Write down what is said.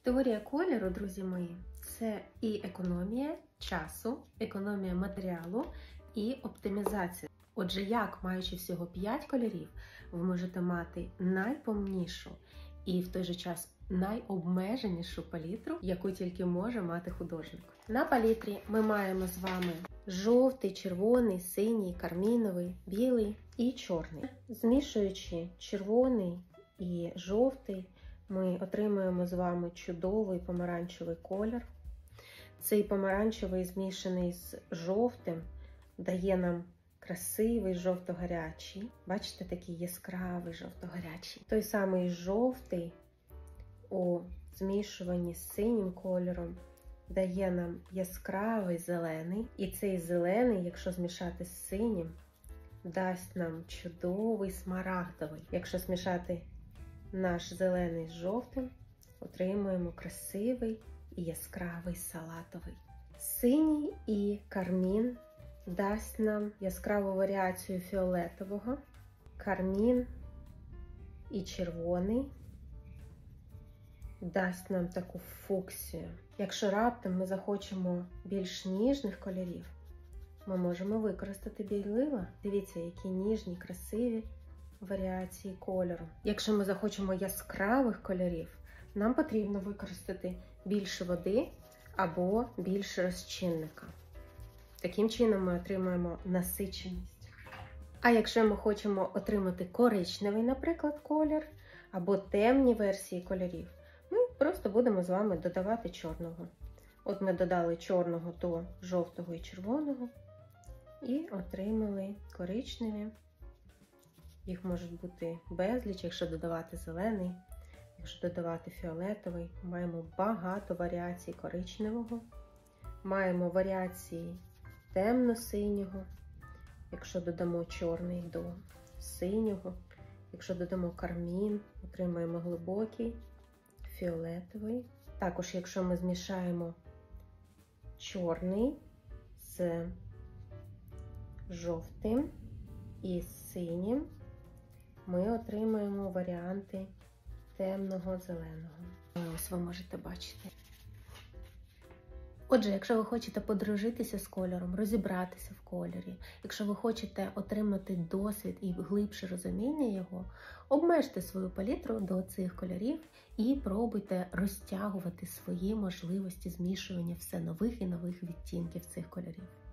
Теорія кольору, друзі мої, це і економія часу, економія матеріалу і оптимізація. Отже, як, маючи всього 5 кольорів, ви можете мати найповнішу і в той же час найобмеженішу палітру, яку тільки може мати художник. На палітрі ми маємо з вами жовтий, червоний, синій, карміновий, білий і чорний. Змішуючи червоний і жовтий, ми отримуємо з вами чудовий помаранчевий колір. Цей помаранчевий, змішаний з жовтим, дає нам красивий жовто-гарячий. Бачите, такий яскравий жовто-гарячий. Той самий жовтий у змішуванні з синім кольором дає нам яскравий зелений. І цей зелений, якщо змішати з синім, дасть нам чудовий смарагдовий. Якщо змішати наш зелений з жовтим, отримуємо красивий і яскравий салатовий. Синій і кармін дасть нам яскраву варіацію фіолетового. Кармін і червоний дасть нам таку фуксію. Якщо раптом ми захочемо більш ніжних кольорів, ми можемо використати білила. Дивіться, які ніжні, красиві варіації кольору. Якщо ми захочемо яскравих кольорів, нам потрібно використати більше води або більше розчинника. Таким чином ми отримаємо насиченість. А якщо ми хочемо отримати коричневий, наприклад, колір, або темні версії кольорів, ми просто будемо з вами додавати чорного. От ми додали чорного до жовтого і червоного і отримали коричневі. Їх можуть бути безліч, якщо додавати зелений, якщо додавати фіолетовий. Маємо багато варіацій коричневого. Маємо варіації темно-синього, якщо додамо чорний до синього. Якщо додамо кармін, отримаємо глибокий фіолетовий. Також, якщо ми змішаємо чорний з жовтим і синім, ми отримаємо варіанти темного зеленого. Ось ви можете бачити. Отже, якщо ви хочете подружитися з кольором, розібратися в кольорі, якщо ви хочете отримати досвід і глибше розуміння його, обмежте свою палітру до цих кольорів і пробуйте розтягувати свої можливості змішування все нових і нових відтінків цих кольорів.